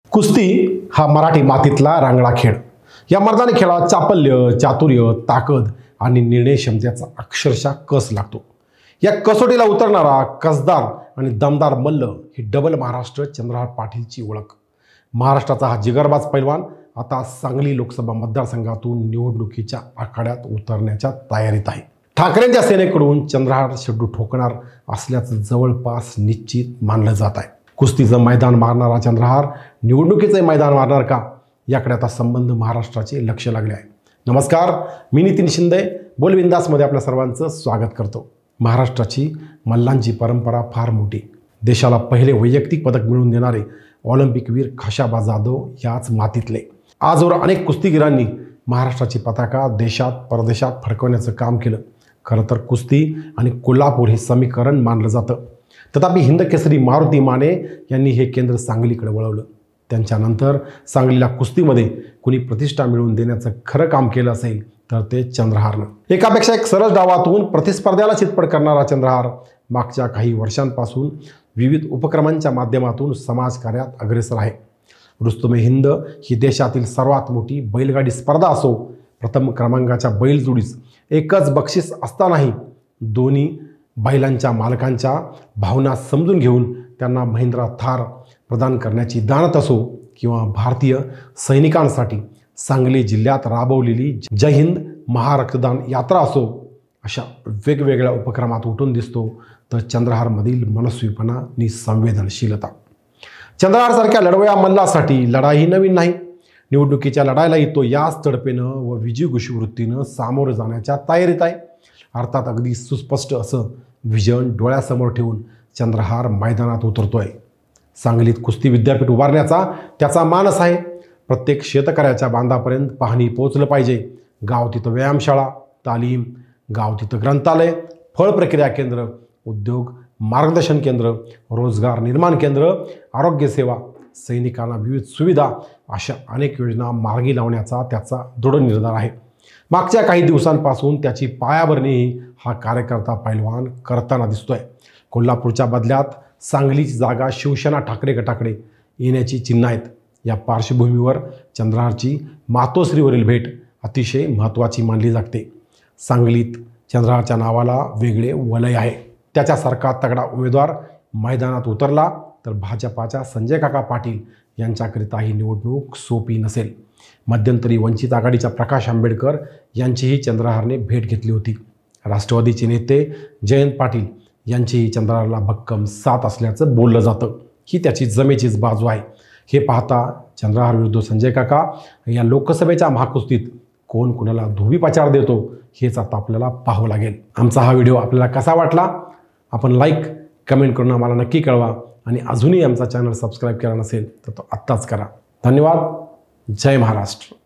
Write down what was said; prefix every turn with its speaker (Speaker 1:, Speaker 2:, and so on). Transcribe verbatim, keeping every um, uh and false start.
Speaker 1: कुस्ती हा मराठी मातीतला रांगडा खेळ। या मर्दानी खेळात चापल्य, चातुर्य, ताकद आणि निर्णय क्षमतेचा अक्षरशः कस लागतो। या कसोटीला उतरणारा कसदार आणि दमदार मल्ल ही डबल महाराष्ट्र चंद्रहार पाटीलची ओळख। महाराष्ट्राचा हा जिगरबाज पैलवान आता सांगली लोकसभा मतदारसंघातून निवडणुकीच्या आखाड्यात उतरण्याच्या तयारीत आहे। ठाकरेंच्या सेनेकडून चंद्रहार शेड्डू ठोकणार असल्याचं जवळपास निश्चित मानलं जात आहे। कुस्तीचं मैदान मारणारा चंद्रहार निवडणुकीचं मैदान मारणार का, याकडे आता संबंध महाराष्ट्राचे लक्ष लागले आहे। नमस्कार, मी नितीन शिंदे बोलबिंदासमध्ये आपल्या सर्वांचं स्वागत करतो। महाराष्ट्राची मल्लांची परंपरा फार मोठी। देशाला पहिले वैयक्तिक पदक मिळवून देणारे ऑलिम्पिकवीर खाशाबा जाधव याच मातीतले। आजवर अनेक कुस्तीगिरांनी महाराष्ट्राची पताका देशात परदेशात फडकवण्याचं काम केलं। खरं तर कुस्ती आणि कोल्हापूर हे समीकरण मानलं जातं। तथापि हिंद केसरी मारुती माने यांनी हे केंद्र सांगलीकडे वळवलं। त्यांच्यानंतर सांगलीला कुस्तीमध्ये कुणी प्रतिष्ठा मिळवून देण्याचं खरं काम केलं असेल तर ते चंद्रहारनं। एकापेक्षा एक सरळ डावातून प्रतिस्पर्ध्याला चितपट करणारा चंद्रहार मागच्या काही वर्षांपासून विविध उपक्रमांच्या माध्यमातून समाजकार्यात अग्रेसर आहे। रुस्तुमे हिंद ही देशातील सर्वात मोठी बैलगाडी स्पर्धा असो, प्रथम क्रमांकाच्या बैलजोडीस एकच बक्षीस असतानाही दोन्ही बैलांच्या मालकांच्या भावना समजून घेऊन त्यांना महिंद्रा थार प्रदान करण्याची दानत असो, किंवा भारतीय सैनिकांसाठी सांगली जिल्ह्यात राबवलेली जय हिंद महारक्तदान यात्रा असो, अशा वेगवेगळ्या उपक्रमात उठून दिसतो तर चंद्रहारमधील मनस्वीपणा आणि संवेदनशीलता। चंद्रहारसारख्या लढवया मल्लासाठी लढाई ही नवीन नाही। निवडणुकीच्या लढाईलाही तो याच तडपेनं व विजयघोषी वृत्तीनं सामोरं जाण्याच्या तयारीत आहे। अर्थात अगदी सुस्पष्ट असं विजन डोळ्यासमोर ठेवून चंद्रहार मैदानात उतरतोय। सांगलीत कुस्ती विद्यापीठ उभारण्याचा त्याचा मानस आहे। प्रत्येक शेतकऱ्याच्या बांधापर्यंत पाहणी पोहोचलं पाहिजे। गाव तिथं व्यायामशाळा, तालीम, गाव तिथं ग्रंथालय, फळ प्रक्रिया केंद्र, उद्योग मार्गदर्शन केंद्र, रोजगार निर्माण केंद्र, आरोग्य सेवा, सैनिकांना विविध सुविधा अशा अनेक योजना मार्गी लावण्याचा त्याचा दृढ निर्धार आहे। मागच्या काही दिवसांपासून त्याची पायाभरणी हा कार्यकर्ता पैलवान करताना दिसतोय। कोल्हापूरच्या बदल्यात सांगलीची जागा शिवसेना ठाकरे गटाकडे येण्याची चिन्ह आहेत। या पार्श्वभूमीवर चंद्रहारची मातोश्रीवरील भेट अतिशय महत्त्वाची मानली जाते। सांगलीत चंद्रहारच्या नावाला वेगळे वलय आहे। त्याच्यासारखा तगडा उमेदवार मैदानात उतरला तर भाजपाच्या संजय काका पाटील यांच्याकरिता ही निवडणूक सोपी नसेल। मध्यंतरी वंचित आघाडीच्या प्रकाश आंबेडकर यांचीही चंद्रहारने भेट घेतली होती। राष्ट्रवादीचे नेते जयंत पाटील यांचीही चंद्रहारला भक्कम साथ असल्याचं बोललं जातं। ही त्याची जमेचीच बाजू आहे। हे पाहता चंद्रहार विरुद्ध संजय काका या लोकसभेच्या महाकुस्तीत कोण कुणाला धोबी पाचार देतो हेच आता आपल्याला पाहावं लागेल। आमचा हा व्हिडिओ आपल्याला कसा वाटला आपण लाईक कमेंट करून आम्हाला नक्की कळवा, आणि अजूनही आमचा चॅनल सबस्क्राईब केला नसेल तर तो आत्ताच करा। धन्यवाद। जय महाराष्ट्र।